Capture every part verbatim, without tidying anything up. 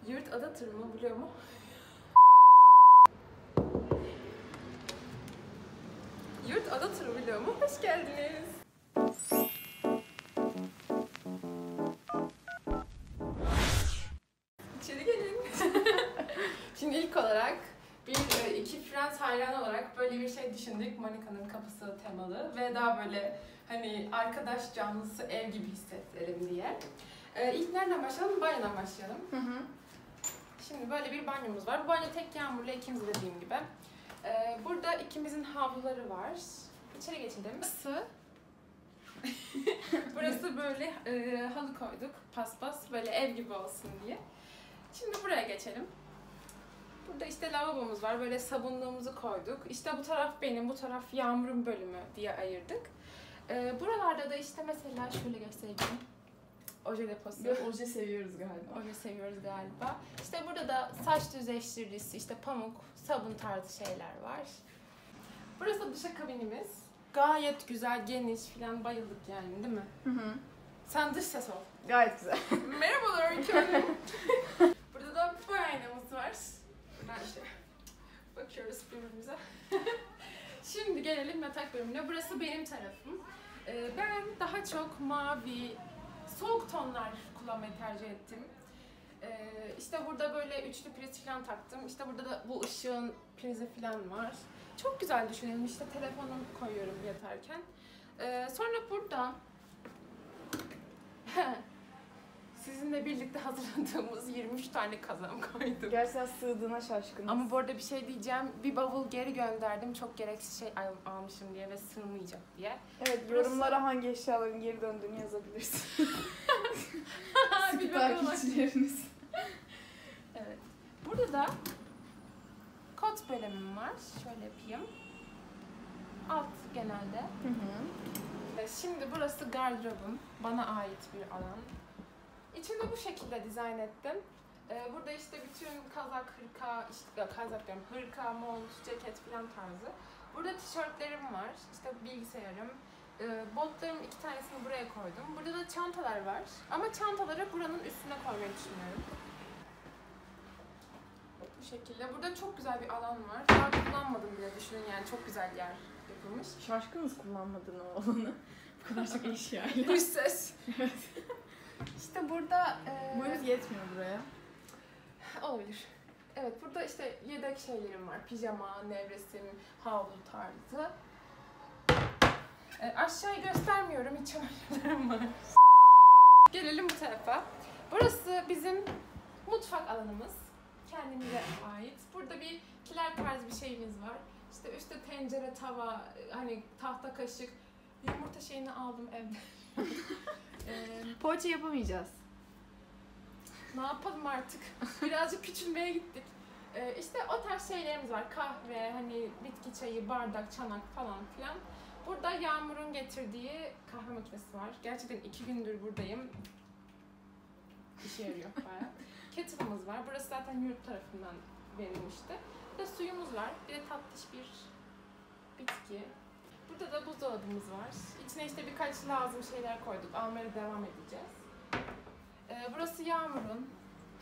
Yurt ada turu mu biliyor mu? Yurt ada turu biliyor mu? Hoş geldiniz. İçeri gelin. Şimdi ilk olarak bir iki Friends hayranı olarak böyle bir şey düşündük. Monica'nın kapısı temalı ve daha böyle hani arkadaş canlısı ev gibi hissettirelim diye. Ee, ilk nereden başlayalım? Banyodan başlayalım. Hı hı. Şimdi böyle bir banyomuz var. Bu banyo tek Yağmur'la ikimiz dediğim gibi. Ee, burada ikimizin havluları var. İçeri geçelim. Burası, Burası böyle e, halı koyduk. Paspas böyle ev gibi olsun diye. Şimdi buraya geçelim. Burada işte lavabomuz var. Böyle sabunluğumuzu koyduk. İşte bu taraf benim, bu taraf Yağmur'un bölümü diye ayırdık. Ee, buralarda da işte mesela şöyle göstereyim. Oje deposu. Biraz oje seviyoruz galiba. Oje seviyoruz galiba. İşte burada da saç düzleştiricisi, işte pamuk, sabun tarzı şeyler var. Burası duşakabinimiz. Gayet güzel, geniş falan, bayıldık yani değil mi? Hı hı. Sen dış ses ol. Gayet güzel. Merhabalar Öykü Hanım. Burada da boy aynamız var. Buradan işte bakıyoruz birbirimize. Şimdi gelelim yatak bölümüne. Burası benim tarafım. Ee, ben daha çok mavi, soğuk tonlar kullanmayı tercih ettim. Ee, işte burada böyle üçlü priz falan taktım. İşte burada da bu ışığın prizi falan var. Çok güzel düşünelim. İşte telefonumu koyuyorum yatarken. Ee, sonra burada sizinle birlikte hazırladığımız yirmi üç tane kazan koydum. Gerçekten sığdığına şaşkınız. Ama bu arada bir şey diyeceğim. Bir bavul geri gönderdim. Çok gereksiz şey al- almışım diye ve sığmayacak diye. Evet, Burası... yorumlara hangi eşyaların geri döndüğünü yazabilirsin. Sıkı Bir bakalım. takipçileriniz. Evet. Burada da kot bölümüm var. Şöyle yapayım. Alt genelde. Hı hı. Şimdi burası gardırobum. Bana ait bir alan. İçini bu şekilde dizayn ettim. Burada işte bütün kazak, hırka, işte kazak diyorum, hırka, mont, ceket falan tarzı. Burada tişörtlerim var, işte bilgisayarım. Botlarımın iki tanesini buraya koydum. Burada da çantalar var. Ama çantaları buranın üstüne koymayı düşünüyorum. Bu şekilde. Burada çok güzel bir alan var. Daha kullanmadım bile, düşünün yani çok güzel yer yapılmış. Şaşkınız kullanmadığın o alanı. Bu kadar çok eşyayla. Dış ses. Evet. İşte burada... E... Boyunuz yetmiyor buraya. Olabilir. Evet, burada işte yedek şeylerim var. Pijama, nevresim, havlu tarzı. E, aşağıyı göstermiyorum, iç çamaşırlarım var. Gelelim bu tarafa. Burası bizim mutfak alanımız. Kendimize ait. Burada bir kiler tarzı bir şeyimiz var. İşte üstte tencere, tava, hani tahta kaşık, yumurta şeyini aldım evde. e, Poğaça yapamayacağız. Ne yapalım artık? Birazcık küçülmeye gittik. Ee, işte o tarz şeylerimiz var. Kahve, hani bitki çayı, bardak, çanak falan filan. Burada Yağmur'un getirdiği kahve makinesi var. Gerçekten iki gündür buradayım. İşe yarıyor bayağı. Kettle'ımız var. Burası zaten yurt tarafından verilmişti. Burada suyumuz var. Bir de tatlış bir bitki. Burada da buzdolabımız var. İçine işte birkaç lazım şeyler koyduk. Almaya devam edeceğiz. Ee, burası Yağmur'un.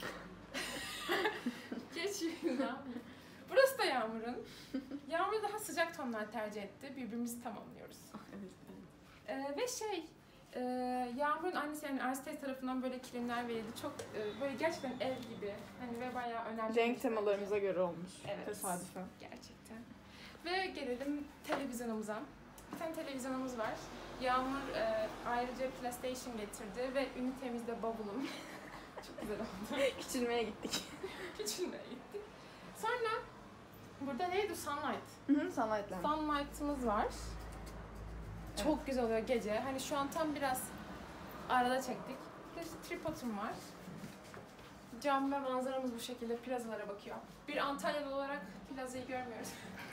Geç yüzden. Burası da Yağmur'un. Yağmur daha sıcak tonlar tercih etti. Birbirimizi tamamlıyoruz. Evet, evet. Ee, ve şey, e, Yağmur'un annesi yani Arstes tarafından böyle kilimler verildi. Çok e, böyle gerçekten ev gibi. Hani ve bayağı önemli. Renk temalarımıza göre olmuş. Evet. Tesadüfen. Gerçekten. Ve gelelim televizyonumuza. Bir tane televizyonumuz var. Yağmur e, ayrıca PlayStation getirdi ve ünitemizde bavulum. Çok güzel oldu. Küçülmeye gittik. Küçülmeye gittik. Sonra burada neydi? Sunlight. Hı hı, Sunlight'la. Sunlight'ımız var. Çok evet. Güzel oluyor gece. Hani şu an tam biraz arada çektik. Bir de işte tripodum var. Cam ve manzaramız bu şekilde plazalara bakıyor. Bir Antalyalı olarak plazayı görmüyoruz.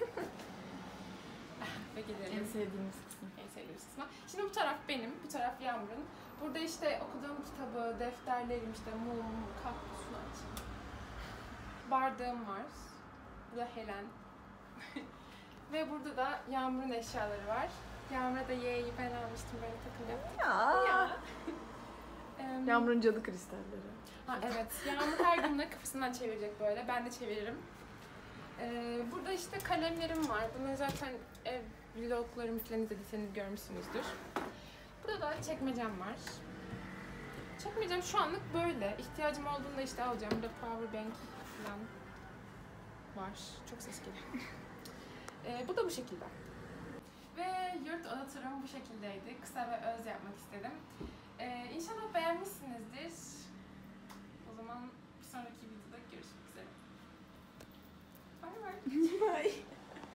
Ve gidelim. En sevdiğimiz kısım. En sevdiğimiz kısmı. Şimdi bu taraf benim, bu taraf Yağmur'un. Burada işte okuduğum kitabı, defterlerim, işte mum, kaktüsünü açayım. Bardağım var. Burada Helen. Ve burada da Yağmur'un eşyaları var. Yağmur'a da yeğeyi ben almıştım, böyle takılıyor. Ya. Ya. Ee, Yağmur'un cadı kristalleri. Ha, evet. Yağmur her gün bunları kafasından çevirecek böyle. Ben de çeviririm. Ee, burada işte kalemlerim var. Bunları zaten ev vloglarımı falan izlediyseniz görmüşsünüzdür. Burada da çekmecem var. Çekmecem şu anlık böyle. İhtiyacım olduğunda işte alacağım. Burada power bank falan var. Çok ses geliyor. Ee, bu da bu şekilde. Ve yurt oda turum bu şekildeydi. Kısa ve öz yapmak istedim. Ee, İnşallah beğenmişsinizdir.